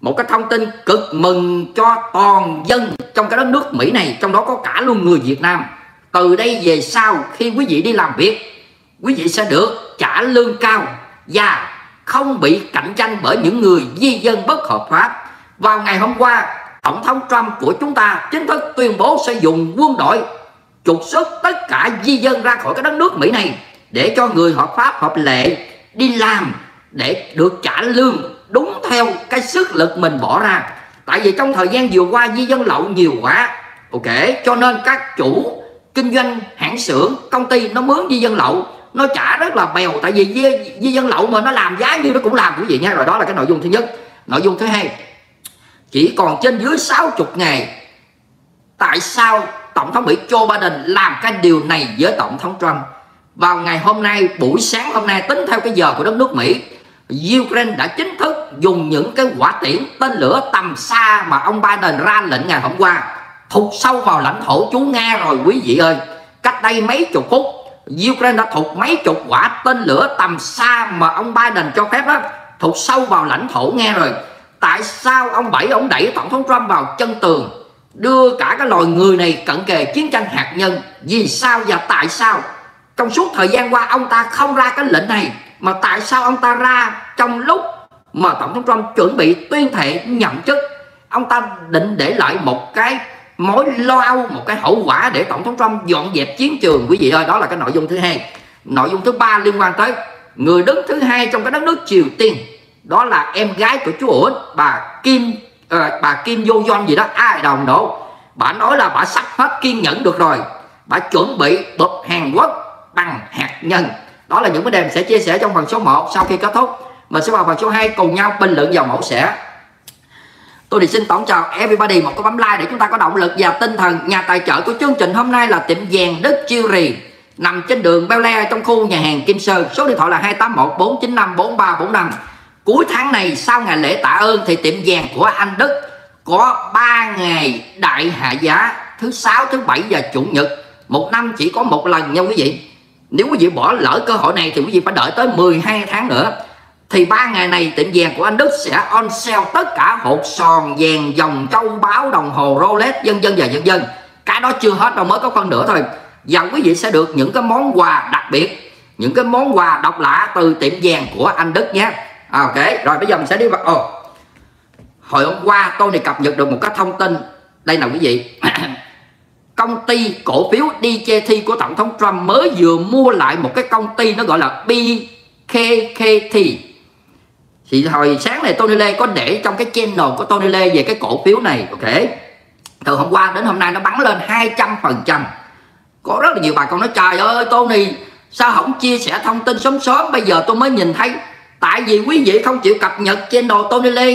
một cái thông tin cực mừng cho toàn dân trong cái đất nước Mỹ này, trong đó có cả luôn người Việt Nam. Từ đây về sau khi quý vị đi làm việc, quý vị sẽ được trả lương cao và không bị cạnh tranh bởi những người di dân bất hợp pháp. Vào ngày hôm qua, Tổng thống Trump của chúng ta chính thức tuyên bố sẽ dùng quân đội trục xuất tất cả di dân ra khỏi cái đất nước Mỹ này để cho người hợp pháp hợp lệ đi làm để được trả lương đúng theo cái sức lực mình bỏ ra. Tại vì trong thời gian vừa qua di dân lậu nhiều quá, ok, cho nên các chủ kinh doanh hãng xưởng công ty nó mướn di dân lậu nó trả rất là bèo. Tại vì di dân lậu mà nó làm giá như nó cũng làm, quý vị nha. Rồi đó là cái nội dung thứ nhất. Nội dung thứ hai, chỉ còn trên dưới 60 ngày. Tại sao Tổng thống Mỹ Joe Biden làm cái điều này với Tổng thống Trump? Vào ngày hôm nay, buổi sáng hôm nay, tính theo cái giờ của đất nước Mỹ, Ukraine đã chính thức dùng những cái quả tiễn tên lửa tầm xa mà ông Biden ra lệnh ngày hôm qua thụt sâu vào lãnh thổ chú Nga rồi quý vị ơi. Cách đây mấy chục phút, Ukraine đã thụt mấy chục quả tên lửa tầm xa mà ông Biden cho phép đó, thụt sâu vào lãnh thổ Nga rồi. Tại sao ông đẩy Tổng thống Trump vào chân tường, đưa cả cái loài người này cận kề chiến tranh hạt nhân? Vì sao và tại sao trong suốt thời gian qua ông ta không ra cái lệnh này, mà tại sao ông ta ra trong lúc mà Tổng thống Trump chuẩn bị tuyên thệ nhậm chức? Ông ta định để lại một cái mối lo âu, một cái hậu quả để Tổng thống Trump dọn dẹp chiến trường quý vị ơi. Đó là cái nội dung thứ hai. Nội dung thứ ba liên quan tới người đứng thứ hai trong cái đất nước Triều Tiên, đó là em gái của chú ổn, bà Kim Yo Jong gì đó, ai đồng độ. Bà nói là bà sắp hết kiên nhẫn được rồi, bà chuẩn bị bụp Hàn Quốc bằng hạt nhân. Đó là những vấn đề mình sẽ chia sẻ trong phần số 1. Sau khi kết thúc, mình sẽ vào phần số 2 cùng nhau bình luận vào mẫu xẻ. Tôi thì xin tổng chào everybody, một cái bấm like để chúng ta có động lực và tinh thần. Nhà tài trợ của chương trình hôm nay là tiệm vàng Đức Jewelry, nằm trên đường Bel Air trong khu nhà hàng Kim Sơn. Số điện thoại là 281 495 4345. Cuối tháng này sau ngày lễ tạ ơn thì tiệm vàng của anh Đức có 3 ngày đại hạ giá, thứ 6, thứ 7 và chủ nhật. Một năm chỉ có một lần nha quý vị. Nếu quý vị bỏ lỡ cơ hội này thì quý vị phải đợi tới 12 tháng nữa. Thì 3 ngày này tiệm vàng của anh Đức sẽ on sale tất cả hột sòn, vàng, dòng, châu báu, đồng hồ, Rolex, vân vân và vân vân. Cái đó chưa hết đâu, mới có phân nửa thôi. Và quý vị sẽ được những cái món quà đặc biệt, những cái món quà độc lạ từ tiệm vàng của anh Đức nhé. Ok, rồi bây giờ mình sẽ đi vào. Hồi hôm qua tôi này cập nhật được một cái thông tin. Đây nào quý vị. Công ty cổ phiếu DJT của Tổng thống Trump mới vừa mua lại một cái công ty nó gọi là BKKT. Thì hồi sáng này Tony Lê có để trong cái channel của Tony Lê về cái cổ phiếu này. Ok, từ hôm qua đến hôm nay nó bắn lên 200%. Có rất là nhiều bà con nói trời ơi Tony sao không chia sẻ thông tin sớm sớm, bây giờ tôi mới nhìn thấy. Tại vì quý vị không chịu cập nhật channel Tony Lê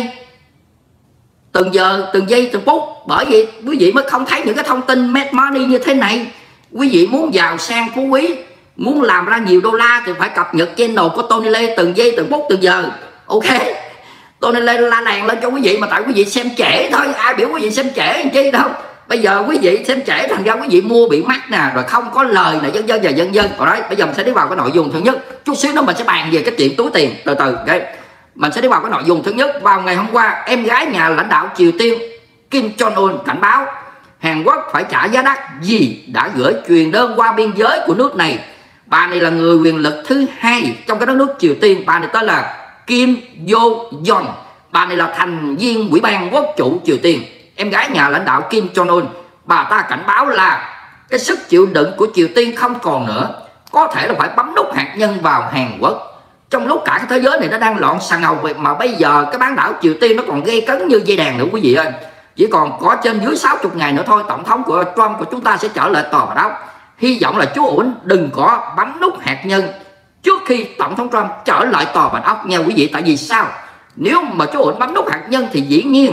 từng giờ, từng giây, từng phút. Bởi vì quý vị mới không thấy những cái thông tin make money như thế này. Quý vị muốn giàu sang phú quý, muốn làm ra nhiều đô la thì phải cập nhật channel của Tony Lê từng giây, từng phút, từng giờ. Ok, Tony Lê la làng lên cho quý vị, mà tại quý vị xem trễ thôi. Ai biểu quý vị xem trễ làm chi đâu. Bây giờ quý vị xem trễ thành ra quý vị mua bị mắc nè, rồi không có lời nè, vân vân và vân vân. Còn đấy, bây giờ mình sẽ đi vào cái nội dung thứ nhất. Chút xíu nữa mình sẽ bàn về cái chuyện túi tiền từ từ. Okay. Mình sẽ đi vào cái nội dung thứ nhất. Vào ngày hôm qua, em gái nhà lãnh đạo Triều Tiên Kim Jong-un cảnh báo Hàn Quốc phải trả giá đắt vì đã gửi truyền đơn qua biên giới của nước này. Bà này là người quyền lực thứ hai trong cái đất nước Triều Tiên. Bà này tên là Kim Yo Jong. Bà này là thành viên Ủy ban Quốc chủ Triều Tiên, em gái nhà lãnh đạo Kim Jong-un. Bà ta cảnh báo là cái sức chịu đựng của Triều Tiên không còn nữa, có thể là phải bấm nút hạt nhân vào Hàn Quốc. Trong lúc cả cái thế giới này nó đang loạn xà ngầu, mà bây giờ cái bán đảo Triều Tiên nó còn gây cấn như dây đàn nữa quý vị ơi. Chỉ còn có trên dưới 60 ngày nữa thôi, tổng thống của Trump của chúng ta sẽ trở lại Tòa Bạch Ốc. Hy vọng là chú ổn đừng có bấm nút hạt nhân trước khi tổng thống Trump trở lại Tòa Bạch Ốc nha quý vị. Tại vì sao? Nếu mà chú ổn bấm nút hạt nhân thì dĩ nhiên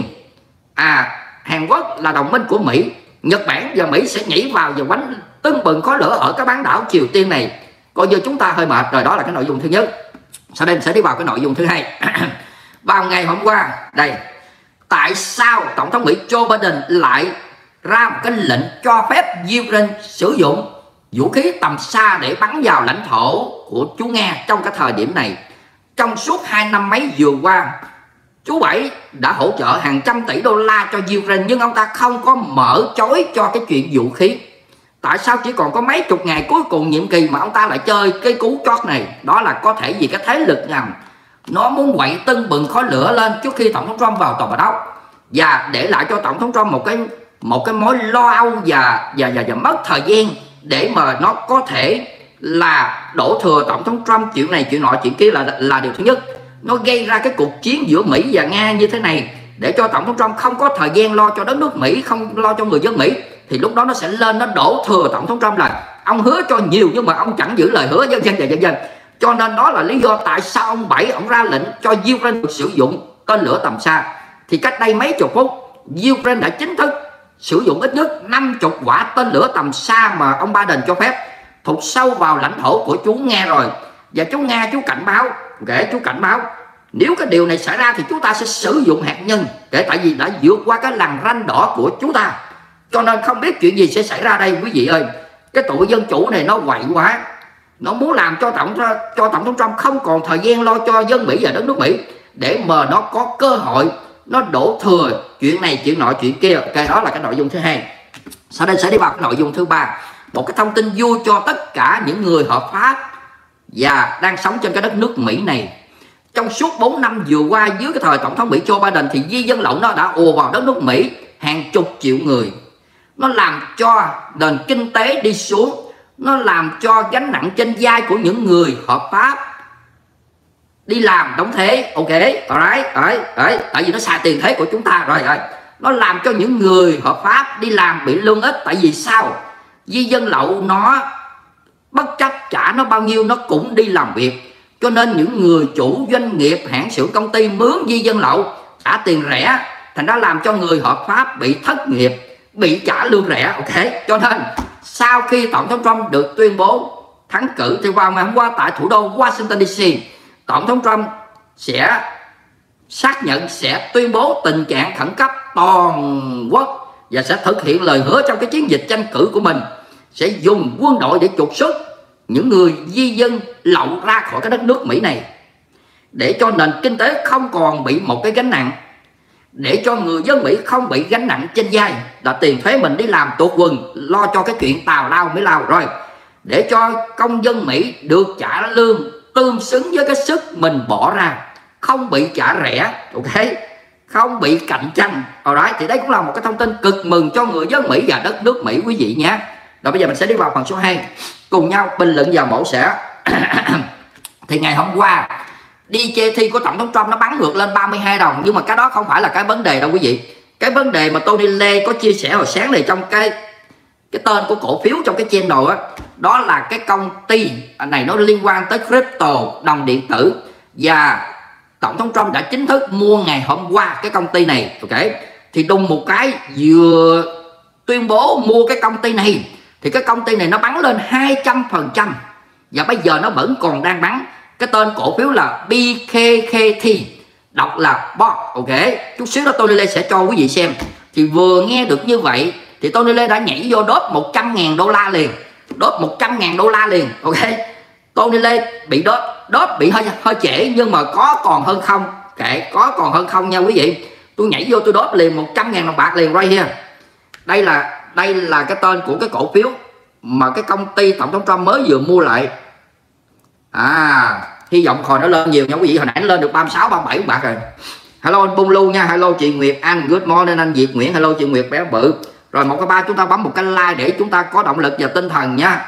Hàn Quốc là đồng minh của Mỹ, Nhật Bản và Mỹ sẽ nhảy vào và quánh tưng bừng khói lửa ở cái bán đảo Triều Tiên này. Coi như chúng ta hơi mệt rồi. Đó là cái nội dung thứ nhất. Sau đây mình sẽ đi vào cái nội dung thứ hai. Vào ngày hôm qua đây, tại sao tổng thống Mỹ Joe Biden lại ra một cái lệnh cho phép Ukraine sử dụng vũ khí tầm xa để bắn vào lãnh thổ của chú Nga trong cái thời điểm này? Trong suốt 2 năm mấy vừa qua, Chú Bảy đã hỗ trợ hàng trăm tỷ đô la cho Ukraine, nhưng ông ta không có mở chối cho cái chuyện vũ khí. Tại sao chỉ còn có mấy chục ngày cuối cùng nhiệm kỳ mà ông ta lại chơi cái cú chót này? Đó là có thể vì cái thế lực ngầm nó muốn quậy tưng bừng khói lửa lên trước khi Tổng thống Trump vào Tòa Bạch Ốc, và để lại cho Tổng thống Trump một cái mối lo âu và mất thời gian để mà nó có thể là đổ thừa Tổng thống Trump chuyện này chuyện nọ chuyện kia là điều thứ nhất. Nó gây ra cái cuộc chiến giữa Mỹ và Nga như thế này để cho Tổng thống Trump không có thời gian lo cho đất nước Mỹ, không lo cho người dân Mỹ, thì lúc đó nó sẽ lên, nó đổ thừa Tổng thống Trump là ông hứa cho nhiều nhưng mà ông chẳng giữ lời hứa, dân dân. Cho nên đó là lý do tại sao ông Bảy ông ra lệnh cho Ukraine được sử dụng tên lửa tầm xa. Thì cách đây mấy chục phút, Ukraine đã chính thức sử dụng ít nhất 50 quả tên lửa tầm xa mà ông Biden cho phép thụt sâu vào lãnh thổ của chú Nga rồi. Và chú Nga chú cảnh báo, chú cảnh báo nếu cái điều này xảy ra thì chúng ta sẽ sử dụng hạt nhân, tại vì đã vượt qua cái lằn ranh đỏ của chúng ta. Cho nên không biết chuyện gì sẽ xảy ra đây quý vị ơi. Cái tụi dân chủ này nó quậy quá, nó muốn làm cho Tổng thống Trump không còn thời gian lo cho dân Mỹ và đất nước Mỹ, để mà nó có cơ hội nó đổ thừa chuyện này chuyện nọ chuyện kia. Ok, đó là cái nội dung thứ hai. Sau đây sẽ đi vào cái nội dung thứ ba, một cái thông tin vui cho tất cả những người hợp pháp và đang sống trên cái đất nước Mỹ này. Trong suốt 4 năm vừa qua dưới cái thời Tổng thống Mỹ Joe Biden thì di dân lậu nó đã ùa vào đất nước Mỹ hàng chục triệu người. Nó làm cho nền kinh tế đi xuống, nó làm cho gánh nặng trên vai của những người hợp pháp đi làm đóng thuế. Ok, tại vì nó xài tiền thuế của chúng ta rồi. Nó làm cho những người hợp pháp đi làm bị lương ít. Tại vì sao? Di dân lậu nó bất chấp trả nó bao nhiêu nó cũng đi làm việc. Cho nên những người chủ doanh nghiệp, hãng xưởng, công ty mướn di dân lậu trả tiền rẻ, thành ra làm cho người hợp pháp bị thất nghiệp, bị trả lương rẻ. Ok, cho nên sau khi Tổng thống Trump được tuyên bố thắng cử thì vào ngày hôm qua tại thủ đô Washington DC, Tổng thống Trump sẽ xác nhận sẽ tuyên bố tình trạng khẩn cấp toàn quốc và sẽ thực hiện lời hứa trong cái chiến dịch tranh cử của mình, sẽ dùng quân đội để trục xuất những người di dân lậu ra khỏi cái đất nước Mỹ này, để cho nền kinh tế không còn bị một cái gánh nặng, để cho người dân Mỹ không bị gánh nặng trên vai là tiền thuế mình đi làm tuột quần, lo cho cái chuyện tào lao mới lao rồi, để cho công dân Mỹ được trả lương tương xứng với cái sức mình bỏ ra, không bị trả rẻ. Ok, không bị cạnh tranh. Thì đây cũng là một cái thông tin cực mừng cho người dân Mỹ và đất nước Mỹ quý vị nhé. Rồi bây giờ mình sẽ đi vào phần số 2, cùng nhau bình luận và mổ xẻ. Thì ngày hôm qua DJT của Tổng thống Trump nó bắn ngược lên 32 đồng, nhưng mà cái đó không phải là cái vấn đề đâu quý vị. Cái vấn đề mà Tony Lê có chia sẻ hồi sáng này trong cái tên của cổ phiếu trong cái channel á, đó là cái công ty này nó liên quan tới crypto, đồng điện tử, và Tổng thống Trump đã chính thức mua ngày hôm qua cái công ty này. Ok, thì đùng một cái vừa tuyên bố mua cái công ty này thì cái công ty này nó bắn lên 200%, và bây giờ nó vẫn còn đang bắn. Cái tên cổ phiếu là BKKT, đọc là BOT. Ok, chút xíu đó Tony Lê sẽ cho quý vị xem. Thì vừa nghe được như vậy thì Tony Lê đã nhảy vô đốt 100.000 đô la liền, đốt 100.000 đô la liền. Ok, Tony Lê bị đốt bị hơi trễ, nhưng mà có còn hơn không, kệ, có còn hơn không nha quý vị. Tôi nhảy vô tôi đốt liền 100.000 đồng bạc liền right here. Đây là cái tên của cái cổ phiếu mà cái công ty Tổng thống Trump mới vừa mua lại. Hy vọng hồi nó lên nhiều nha quý vị. Hồi nãy nó lên được 36, 37 bạc rồi. Hello anh Bung Lu nha, hello chị Nguyệt Anh, good morning anh Việt Nguyễn, hello chị Nguyệt bé bự. Rồi 123 chúng ta bấm một cái like để chúng ta có động lực và tinh thần nha.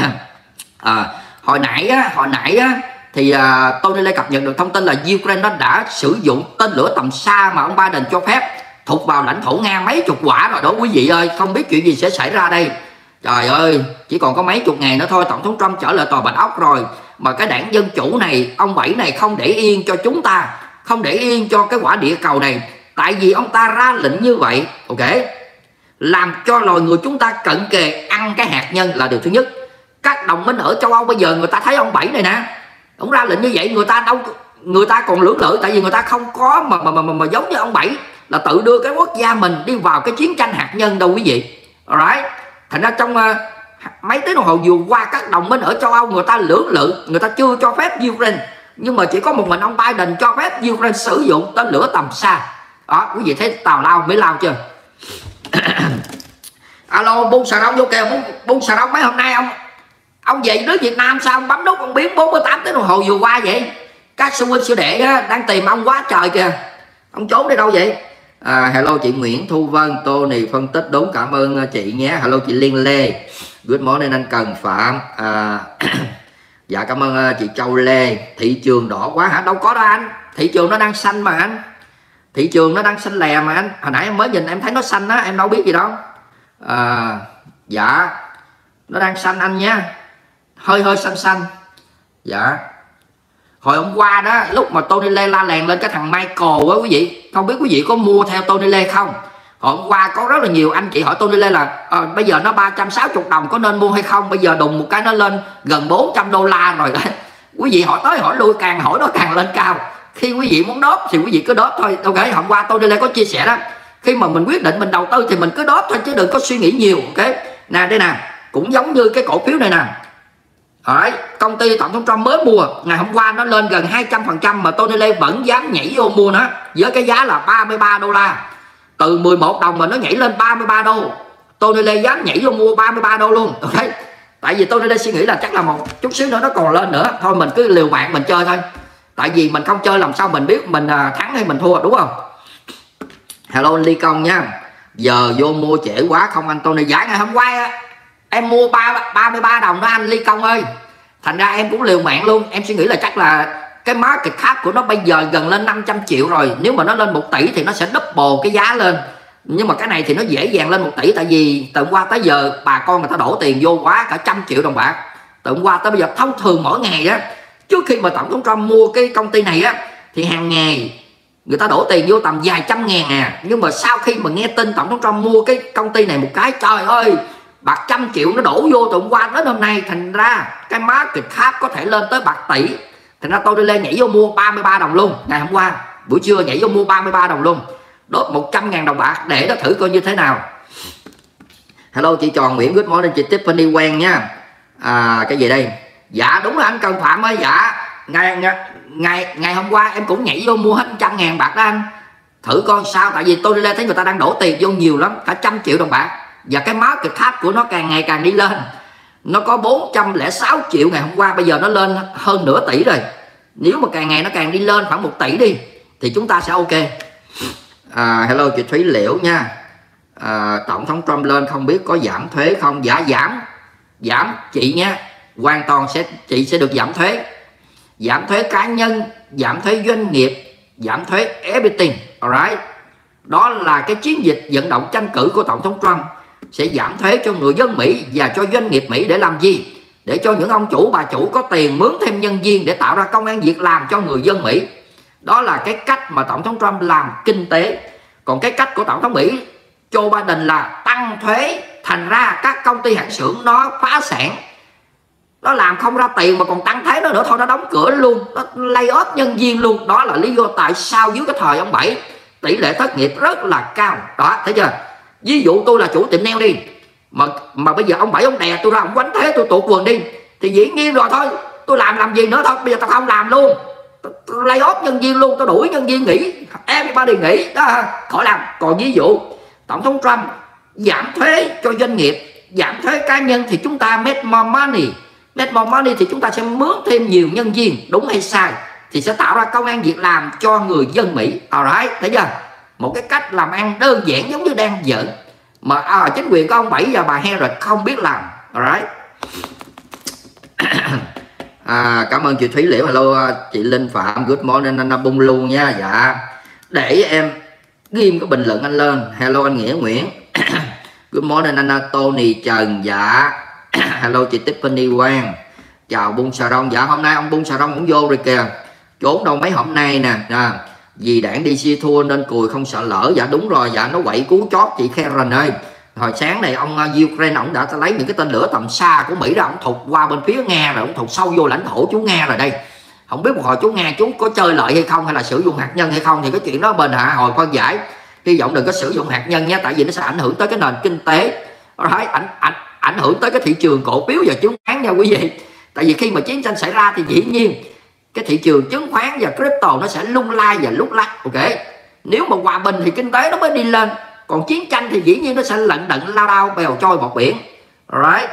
Hồi nãy á thì Tony Lê cập nhật được thông tin là Ukraine nó đã sử dụng tên lửa tầm xa mà ông Biden cho phép thụt vào lãnh thổ Nga mấy chục quả rồi đó quý vị ơi. Không biết chuyện gì sẽ xảy ra đây. Trời ơi, chỉ còn có mấy chục ngày nữa thôi Tổng thống Trump trở lại Tòa Bạch Ốc rồi, mà cái đảng Dân Chủ này, ông Bảy này không để yên cho chúng ta, không để yên cho cái quả địa cầu này. Tại vì ông ta ra lệnh như vậy, ok, làm cho loài người chúng ta cận kề ăn cái hạt nhân là điều thứ nhất. Các đồng minh ở châu Âu bây giờ người ta thấy ông Bảy này nè, ông ra lệnh như vậy, người ta còn lưỡng lự, tại vì người ta không có mà giống như ông Bảy là tự đưa cái quốc gia mình đi vào cái chiến tranh hạt nhân đâu quý vị. Alright, thành ra trong mấy tiếng đồng hồ vừa qua các đồng minh ở châu Âu người ta lưỡng lự, người ta chưa cho phép Ukraine nhưng mà chỉ có một mình ông Biden cho phép Ukraine sử dụng tên lửa tầm xa. Đó, quý vị thấy tào lao mới lao chưa? Alo, Bung Xà Đông vô kìa. Bung Xà Đông mấy hôm nay ông về nước Việt Nam sao ông bấm nút ông biến 48 tiếng đồng hồ vừa qua vậy? Các sư huynh sư đệ đó đang tìm ông quá trời kìa. Ông trốn đi đâu vậy? Hello chị Nguyễn Thu Vân, Tony phân tích đúng, cảm ơn chị nhé. Hello chị Liên Lê, good morning anh Cần Phạm. Dạ cảm ơn chị Châu Lê. Thị trường đỏ quá hả? Đâu có đâu anh, thị trường nó đang xanh mà anh. Thị trường nó đang xanh lè mà anh. Hồi nãy em mới nhìn em thấy nó xanh á, em đâu biết gì đâu. Dạ nó đang xanh anh nha, hơi xanh xanh. Dạ hồi hôm qua đó, lúc mà Tony Lê la làng lên cái thằng Michael á quý vị, không biết quý vị có mua theo Tony Lê không? Hồi hôm qua có rất là nhiều anh chị hỏi Tony Lê là bây giờ nó 360 đồng có nên mua hay không? Bây giờ đùng một cái nó lên gần 400 đô la rồi đó. Quý vị hỏi tới hỏi lui, càng hỏi nó càng lên cao. Khi quý vị muốn đốt thì quý vị cứ đốt thôi. Ok, hôm qua Tony Lê có chia sẻ đó, khi mà mình quyết định mình đầu tư thì mình cứ đốt thôi chứ đừng có suy nghĩ nhiều. Ok nè, đây nè, cũng giống như cái cổ phiếu này nè. Đấy, công ty Tổng thống Trump mới mua, ngày hôm qua nó lên gần 200% mà Tony Lê vẫn dám nhảy vô mua nó với cái giá là 33 đô la. Từ 11 đồng mà nó nhảy lên 33 đô. Tony Lê dám nhảy vô mua 33 đô luôn. Okay. Tại vì Tony Lê suy nghĩ là chắc là một chút xíu nữa nó còn lên nữa. Thôi mình cứ liều mạng mình chơi thôi. Tại vì mình không chơi làm sao mình biết mình thắng hay mình thua, đúng không? Hello Ly Công nha. Giờ vô mua trễ quá không anh Tony? Giải ngày hôm qua em mua 33 đồng đó anh Ly Công ơi. Thành ra em cũng liều mạng luôn. Em suy nghĩ là chắc là cái market cap của nó bây giờ gần lên 500 triệu rồi. Nếu mà nó lên 1 tỷ thì nó sẽ double cái giá lên. Nhưng mà cái này thì nó dễ dàng lên 1 tỷ. Tại vì từ hôm qua tới giờ bà con người ta đổ tiền vô quá cả 100 triệu đồng bạc. Từ hôm qua tới bây giờ thông thường mỗi ngày á, trước khi mà Tổng thống Trump mua cái công ty này á, thì hàng ngày người ta đổ tiền vô tầm vài trăm ngàn à. Nhưng mà sau khi mà nghe tin Tổng thống Trump mua cái công ty này một cái, trời ơi, bạc 100 triệu nó đổ vô từ hôm qua đến hôm nay. Thành ra cái market cap có thể lên tới bạc tỷ. Thành ra tôi đi lên nhảy vô mua 33 đồng luôn. Ngày hôm qua buổi trưa nhảy vô mua 33 đồng luôn, đốt 100.000 đồng bạc để nó thử coi như thế nào. Hello chị Tròn Nguyễn, good morning chị Tiffany quen nha. Cái gì đây? Dạ đúng là anh Cần Phạm ơi. Dạ ngày hôm qua em cũng nhảy vô mua hết 100.000 bạc đó anh, thử coi sao. Tại vì tôi đi lên thấy người ta đang đổ tiền vô nhiều lắm, cả 100 triệu đồng bạc. Và cái market cap của nó càng ngày càng đi lên. Nó có 406 triệu ngày hôm qua, bây giờ nó lên hơn nửa tỷ rồi. Nếu mà càng ngày nó càng đi lên khoảng 1 tỷ đi thì chúng ta sẽ ok. Hello chị Thúy Liễu nha. Tổng thống Trump lên không biết có giảm thuế không? Dạ giảm chị nha, hoàn toàn chị sẽ được giảm thuế. Giảm thuế cá nhân, giảm thuế doanh nghiệp, giảm thuế everything. Alright. Đó là cái chiến dịch vận động tranh cử của Tổng thống Trump, sẽ giảm thuế cho người dân Mỹ và cho doanh nghiệp Mỹ. Để làm gì? Để cho những ông chủ bà chủ có tiền mướn thêm nhân viên để tạo ra công ăn việc làm cho người dân Mỹ. Đó là cái cách mà Tổng thống Trump làm kinh tế. Còn cái cách của Tổng thống Mỹ Joe Biden là tăng thuế. Thành ra các công ty hãng xưởng nó phá sản, nó làm không ra tiền mà còn tăng thuế nó nữa, thôi nó đóng cửa luôn, nó lay off nhân viên luôn. Đó là lý do tại sao dưới cái thời ông Bảy tỷ lệ thất nghiệp rất là cao. Đó, thấy chưa? Ví dụ tôi là chủ tiệm nail đi, mà bây giờ ông Bảy ông đè tôi ra, ông quánh thế tôi tuột quần đi, thì dĩ nhiên rồi thôi, tôi làm gì nữa thôi. Bây giờ tao không làm luôn, tôi lay off nhân viên luôn, tôi đuổi nhân viên nghỉ, everybody nghỉ đó, khỏi làm. Còn ví dụ Tổng thống Trump giảm thuế cho doanh nghiệp, giảm thuế cá nhân thì chúng ta make more money. Make more money thì chúng ta sẽ mướn thêm nhiều nhân viên, đúng hay sai? Thì sẽ tạo ra công ăn việc làm cho người dân Mỹ. Alright, thấy chưa? Một cái cách làm ăn đơn giản giống như đang giỡn, mà chính quyền của ông Bảy và bà Harris không biết làm. Alright. Cảm ơn chị Thúy Liễu. Hello chị Linh Phạm, good morning anh Bung luôn nha. Dạ, để em ghim cái bình luận anh lên. Hello anh Nghĩa Nguyễn. Good morning anh Tony Trần. Dạ. Hello chị Tiffany Quang. Chào Bung Xà Rông. Dạ hôm nay ông Bung Xà Rông cũng vô rồi kìa, trốn đâu mấy hôm nay nè. Vì đảng DC thua nên cùi không sợ lỡ. Dạ đúng rồi, dạ nó quậy cú chót chị Karen ơi. Hồi sáng này ông Ukraine ông đã lấy những cái tên lửa tầm xa của Mỹ ra, ông thụt qua bên phía Nga rồi, ông thụt sâu vô lãnh thổ chú Nga rồi đây. Không biết một hồi chú Nga chú có chơi lợi hay không, hay là sử dụng hạt nhân hay không, thì cái chuyện đó bên hạ hồi phân giải. Hy vọng đừng có sử dụng hạt nhân nha, tại vì nó sẽ ảnh hưởng tới cái nền kinh tế. Ảnh hưởng tới cái thị trường cổ phiếu và chứng khoán nha quý vị. Tại vì khi mà chiến tranh xảy ra thì dĩ nhiên cái thị trường chứng khoán và crypto nó sẽ lung lay và lúc lắc. Ok, nếu mà hòa bình thì kinh tế nó mới đi lên, còn chiến tranh thì dĩ nhiên nó sẽ lận đận lao đao bèo trôi bọt biển. Alright.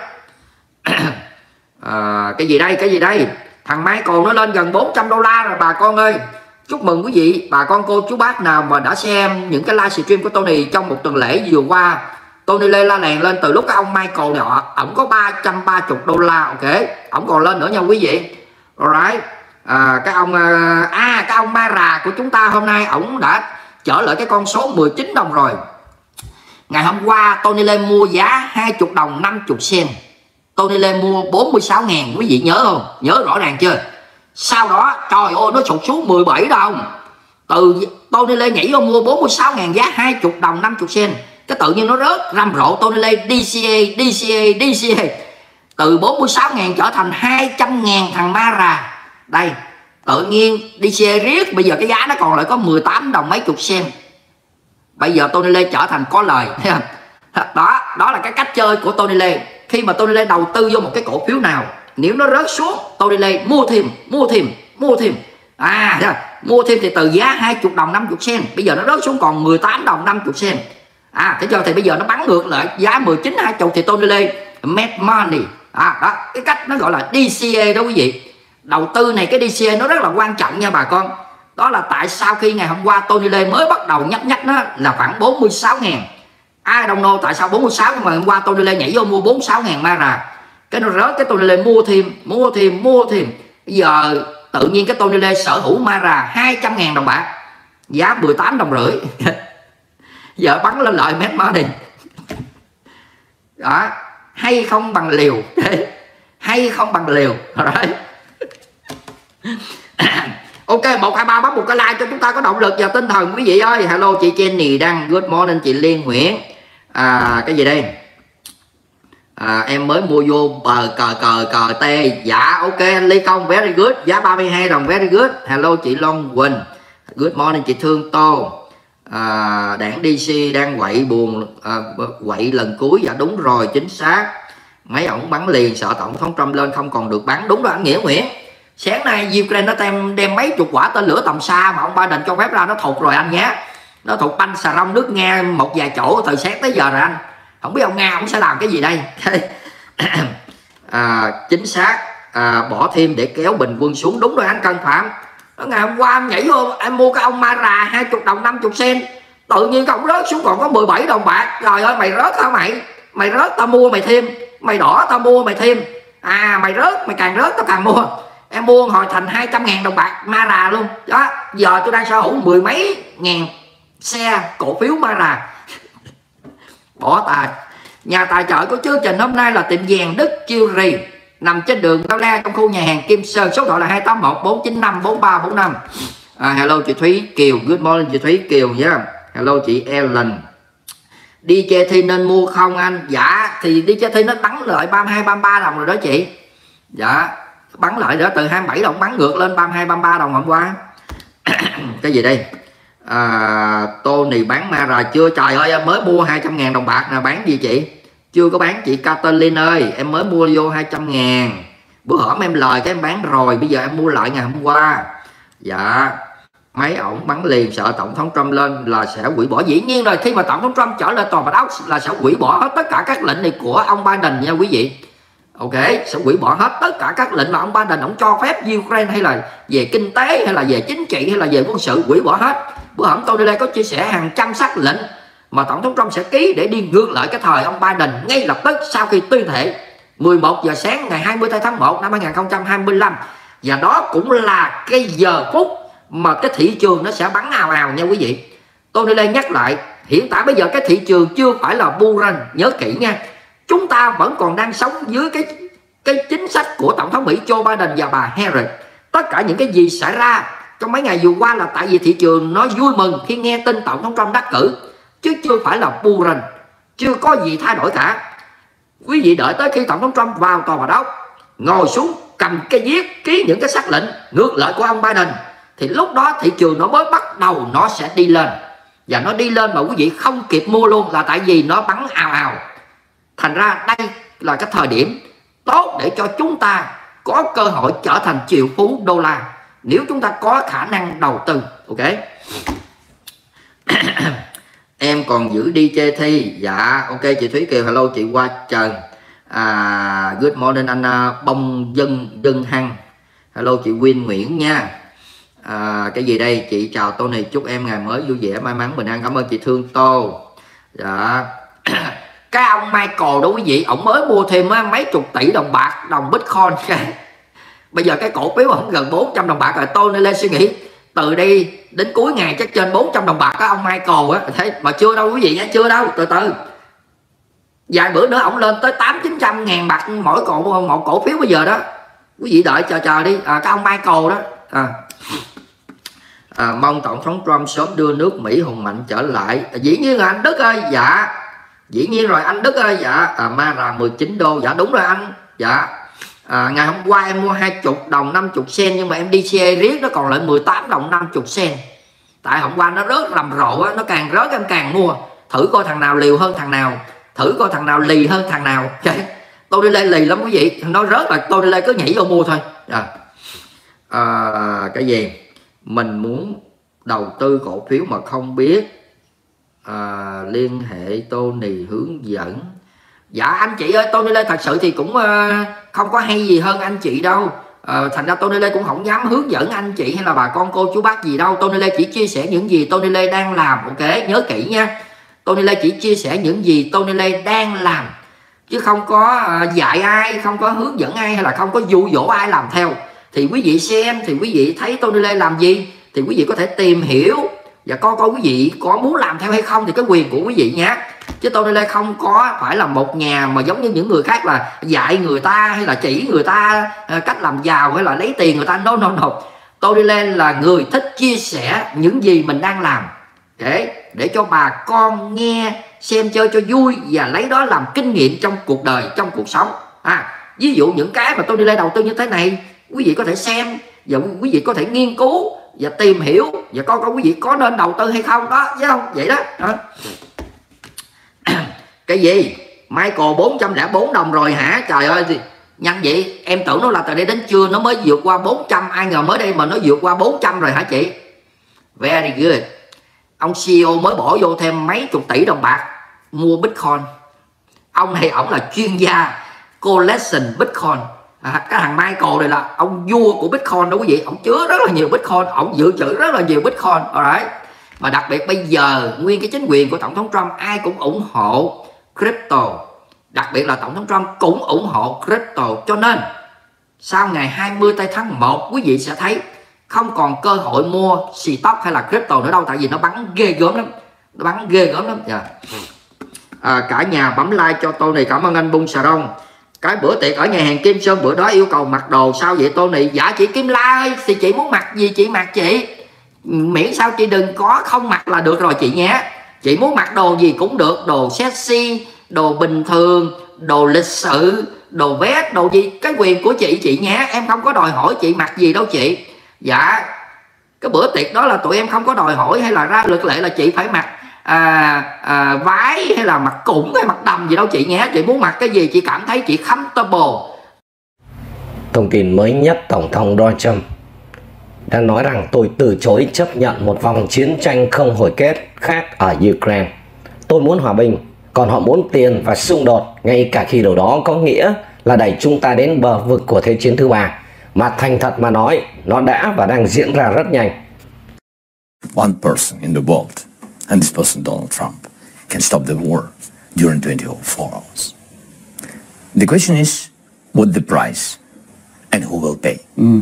Cái gì đây thằng Michael nó lên gần 400 đô la rồi bà con ơi. Chúc mừng quý vị bà con cô chú bác nào mà đã xem những cái livestream của Tony trong một tuần lễ vừa qua. Tony Lê la lèn lên từ lúc cái ông Michael này ổng có 330 đô la. Ok, ổng còn lên nữa nha quý vị. Alright. Cái ông Mara của chúng ta hôm nay ổng đã trở lại cái con số 19 đồng rồi. Ngày hôm qua Tony Lê mua giá 20 đồng 50 cent. Tony Lê mua 46.000, quý vị nhớ không? Nhớ rõ ràng chưa? Sau đó trời ơi nó sụt xuống 17 đồng. Từ Tony Lê nhảy vô mua 46.000 giá 20 đồng 50 cent. Cái tự nhiên nó rớt rầm rộ. Tony Lê DCA từ 46.000 trở thành 200.000 thằng Mara. Đây tự nhiên DCA riết bây giờ cái giá nó còn lại có 18 đồng mấy chục cent. Bây giờ Tony Lê trở thành có lời. Đó là cái cách chơi của Tony Lê. Khi mà Tony Lê đầu tư vô một cái cổ phiếu nào, nếu nó rớt xuống Tony Lê mua thêm. Mua thêm thì từ giá 20 đồng 50 cent bây giờ nó rớt xuống còn 18 đồng 50 cent. Thế cho thì bây giờ nó bắn ngược lại giá 19 20 thì Tony Lê make money. Đó cái cách nó gọi là DCA đó quý vị. Đầu tư này cái DCA nó rất là quan trọng nha bà con. Đó là tại sao khi ngày hôm qua Tony Lê mới bắt đầu nhắc nó là khoảng 46.000. Ai don't know tại sao 46 mà hôm qua Tony Lê nhảy vô mua 46.000 Mara. Cái nó rớt cái Tony Lê mua thêm. Bây giờ tự nhiên cái Tony Lê sở hữu Mara 200.000 đồng bạc, giá 18 đồng rưỡi. Giờ bắn lên lợi mét money. Đó, hay không bằng liều. Hay không bằng liều. Right. Ok, 1, 2, 3 bấm một cái like cho chúng ta có động lực và tinh thần quý vị ơi. Hello chị Jenny Đăng, good morning chị Liên Nguyễn. Cái gì đây? Em mới mua vô bờ cờ tê. Dạ ok anh Ly Công, very good, giá 32 đồng, very good. Hello chị Long Quỳnh, good morning chị Thương Tô. Đảng DC đang quậy lần cuối. Dạ đúng rồi, chính xác. Mấy ổng bắn liền, sợ tổng thống Trump lên không còn được bắn. Đúng đó anh Nghĩa Nguyễn. Sáng nay Ukraine nó đem mấy chục quả tên lửa tầm xa mà ông Biden cho phép ra, nó thụt rồi anh nhé. Nó thụt banh xà rông nước Nga một vài chỗ từ sáng tới giờ rồi anh. Không biết ông Nga ông sẽ làm cái gì đây. Chính xác. Bỏ thêm để kéo bình quân xuống. Đúng rồi anh Cân Phạm. Ngày hôm qua em nhảy vô em mua cái ông Mara 20 đồng 50 cent, tự nhiên ông rớt xuống còn có 17 đồng bạc. Trời ơi mày rớt hả mày? Mày rớt tao mua mày thêm, mày đỏ tao mua mày thêm. Mày rớt, mày càng rớt tao càng mua. Em mua hồi thành 200.000 đồng bạc Mara luôn. Đó, giờ tôi đang sở hữu 10 mấy ngàn xe cổ phiếu Mara. Bỏ tài. Nhà tài trợ của chương trình hôm nay là tiệm vàng Đức Jewelry, nằm trên đường Tao La trong khu nhà hàng Kim Sơn, số điện là 281 495 4345. Hello chị Thúy Kiều, good morning chị Thúy Kiều nhé. Hello chị Ellen. Đi chơi thi nên mua không anh? Dạ thì đi chơi thi nó bắn lại 32 33 đồng rồi đó chị. Dạ bắn lại đó, từ 27 đồng bắn ngược lên 32 33 đồng hôm qua. Cái gì đây? Tony bán Mara chưa? Trời ơi em mới mua 200.000 đồng bạc nè. Bán gì chị? Chưa có bán chị Catalin ơi. Em mới mua vô 200.000. Bữa hổm em lời cái em bán rồi, bây giờ em mua lại ngày hôm qua. Dạ mấy ổng bắn liền, sợ tổng thống Trump lên là sẽ hủy bỏ. Dĩ nhiên rồi, khi mà tổng thống Trump trở lại toàn Bạch Ốc là sẽ hủy bỏ hết tất cả các lệnh này của ông Biden nha quý vị. Ok, sẽ hủy bỏ hết tất cả các lệnh mà ông Biden ông cho phép Ukraine, hay là về kinh tế hay là về chính trị hay là về quân sự, hủy bỏ hết. Bữa hổm Tony Lê có chia sẻ hàng trăm sắc lệnh mà tổng thống Trump sẽ ký để đi ngược lại cái thời ông Biden ngay lập tức sau khi tuyên thệ 11 giờ sáng ngày 20 tháng 1 năm 2025. Và đó cũng là cái giờ phút mà cái thị trường nó sẽ bắn ào ào nha quý vị. Tony Lê nhắc lại, hiện tại bây giờ cái thị trường chưa phải là bull run, nhớ kỹ nha. Chúng ta vẫn còn đang sống dưới cái chính sách của tổng thống Mỹ Joe Biden và bà Harris. Tất cả những cái gì xảy ra trong mấy ngày vừa qua là tại vì thị trường nó vui mừng khi nghe tin tổng thống Trump đắc cử, chứ chưa phải là bull run, chưa có gì thay đổi cả. Quý vị đợi tới khi tổng thống Trump vào tòa Bạch Ốc, ngồi xuống cầm cái viết ký những cái sắc lệnh ngược lại của ông Biden, thì lúc đó thị trường nó mới bắt đầu nó sẽ đi lên. Và nó đi lên mà quý vị không kịp mua luôn là tại vì nó bắn ào ào. Thành ra đây là cái thời điểm tốt để cho chúng ta có cơ hội trở thành triệu phú đô la. nếu chúng ta có khả năng đầu tư. Ok. Em còn giữ đi chơi thi. Dạ ok chị Thúy Kiều, hello chị Hoa Trần. Good morning anh Bông Dân Hằng, hello chị Quyên Nguyễn nha. Cái gì đây chị? Chào Tony, chúc em ngày mới vui vẻ may mắn bình an. Cảm ơn chị Thương Tô. Dạ. Cái ông Michael đó quý vị, ổng mới mua thêm mấy chục tỷ đồng bạc, đồng Bitcoin. Bây giờ cái cổ phiếu ổng gần 400 đồng bạc rồi. Tony lên suy nghĩ từ đây đến cuối ngày chắc trên 400 đồng bạc á ông Michael á. Thấy mà chưa đâu quý vị nha, chưa đâu, từ từ. Vài bữa nữa ổng lên tới 800-900 ngàn bạc mỗi cổ phiếu bây giờ đó. Quý vị đợi chờ đi. Cái ông Michael đó. Mong tổng thống Trump sớm đưa nước Mỹ hùng mạnh trở lại. Dĩ nhiên là anh Đức ơi. Dạ dĩ nhiên rồi anh Đức ơi. Dạ Mara 19 đô. Dạ đúng rồi anh. Dạ ngày hôm qua em mua 20 đồng 50 sen, nhưng mà em đi xe riết nó còn lại 18 đồng 50 sen. Tại hôm qua nó rớt rầm rộ á, nó càng rớt em càng mua. Thử coi thằng nào liều hơn thằng nào, thử coi thằng nào lì hơn thằng nào. Tôi đi lên lì lắm quý vị, nó rớt là tôi đi lên cứ nhảy vô mua thôi. Cái gì mình muốn đầu tư cổ phiếu mà không biết, liên hệ Tony hướng dẫn. Dạ anh chị ơi, Tony Lê thật sự thì cũng không có hay gì hơn anh chị đâu. Thành ra Tony Lê cũng không dám hướng dẫn anh chị hay là bà con cô chú bác gì đâu. Tony Lê chỉ chia sẻ những gì Tony Lê đang làm. Ok, nhớ kỹ nha. Tony Lê chỉ chia sẻ những gì Tony Lê đang làm, chứ không có dạy ai, không có hướng dẫn ai, hay là không có dụ dỗ ai làm theo. Thì quý vị xem, thì quý vị thấy Tony Lê làm gì thì quý vị có thể tìm hiểu và coi quý vị có muốn làm theo hay không thì cái quyền của quý vị nhé. Chứ Tony Lê không có phải là một nhà mà giống như những người khác là dạy người ta hay là chỉ người ta cách làm giàu hay là lấy tiền người ta. No. Tony Lê là người thích chia sẻ những gì mình đang làm để cho bà con nghe xem chơi cho vui và lấy đó làm kinh nghiệm trong cuộc đời, trong cuộc sống. Ví dụ những cái mà Tony Lê đầu tư như thế này, quý vị có thể xem và quý vị có thể nghiên cứu và tìm hiểu và coi quý vị có nên đầu tư hay không đó, chứ không vậy đó. Cái gì Michael 404 đồng rồi hả? Trời ơi nhanh vậy, em tưởng nó là từ đây đến trưa nó mới vượt qua 400, ai ngờ mới đây mà nó vượt qua 400 rồi hả chị? Very good. Ông CEO mới bỏ vô thêm mấy chục tỷ đồng bạc mua Bitcoin. Ông này ổng là chuyên gia collection Bitcoin. Cái thằng Michael này là ông vua của Bitcoin đó quý vị. Ông chứa rất là nhiều Bitcoin, ông dự trữ rất là nhiều Bitcoin. Alright. Mà đặc biệt bây giờ nguyên cái chính quyền của tổng thống Trump ai cũng ủng hộ crypto, đặc biệt là tổng thống Trump cũng ủng hộ crypto. Cho nên sau ngày 20 tháng 1 quý vị sẽ thấy không còn cơ hội mua stock hay là crypto nữa đâu, tại vì nó bắn ghê gớm lắm, nó bắn ghê gớm lắm. Cả nhà bấm like cho Tony, cảm ơn anh Bung Sarong. Cái bữa tiệc ở nhà hàng Kim Sơn bữa đó yêu cầu mặc đồ sao vậy Tony? Dạ chị Kim La ơi, thì chị muốn mặc gì chị mặc chị, miễn sao chị đừng có không mặc là được rồi chị nhé. Chị muốn mặc đồ gì cũng được, đồ sexy, đồ bình thường, đồ lịch sự, đồ vest, đồ gì cái quyền của chị nhé. Em không có đòi hỏi chị mặc gì đâu chị. Dạ cái bữa tiệc đó là tụi em không có đòi hỏi hay là ra luật lệ là chị phải mặc váy hay là mặc củng hay mặc đầm gì đâu chị nhé. Chị muốn mặc cái gì chị cảm thấy chị comfortable. Thông tin mới nhất, Tổng thống Donald Trump đang nói rằng tôi từ chối chấp nhận một vòng chiến tranh không hồi kết khác ở Ukraine. Tôi muốn hòa bình, còn họ muốn tiền và xung đột, ngay cả khi điều đó có nghĩa là đẩy chúng ta đến bờ vực của Thế chiến thứ ba. Mà thành thật mà nói, nó đã và đang diễn ra rất nhanh. One person in the world, and this person Donald Trump, can stop the war during 24 hours. The question is, what the price and who will pay?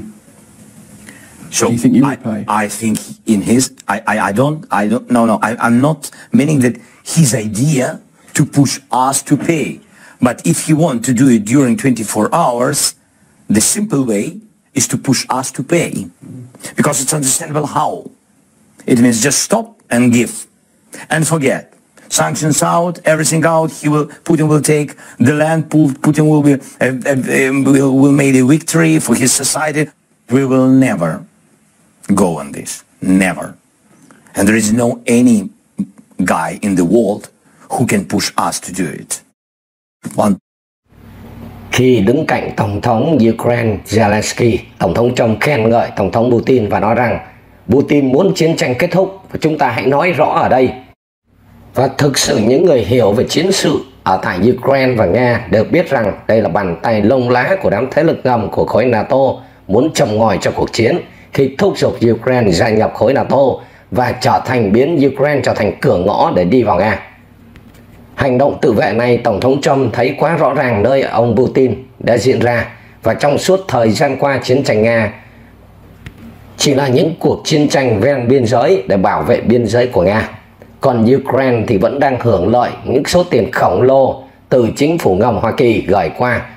So do you think you would pay? I think in his, I don't, no, I'm not meaning that his idea to push us to pay. But if he want to do it during 24 hours, the simple way is to push us to pay. Because it's understandable how. It means just stop and give. And forget. Sanctions out, everything out, Putin will take the land, Putin will make a victory for his society. We will never go on this. Never. And there is no any guy in the world who can push us to do it. Khi đứng cạnh Tổng thống Ukraine Zelensky, Tổng thống Trump khen ngợi Tổng thống Putin và nói rằng Putin muốn chiến tranh kết thúc và chúng ta hãy nói rõ ở đây. Và thực sự những người hiểu về chiến sự ở tại Ukraine và Nga đều biết rằng đây là bàn tay lông lá của đám thế lực ngầm của khối NATO muốn châm ngòi cho cuộc chiến khi thúc giục Ukraine gia nhập khối NATO và biến Ukraine trở thành cửa ngõ để đi vào Nga. Hành động tự vệ này Tổng thống Trump thấy quá rõ ràng nơi ông Putin đã diễn ra, và trong suốt thời gian qua chiến tranh Nga chỉ là những cuộc chiến tranh ven biên giới để bảo vệ biên giới của Nga. Còn Ukraine thì vẫn đang hưởng lợi những số tiền khổng lồ từ chính phủ ngầm Hoa Kỳ gửi qua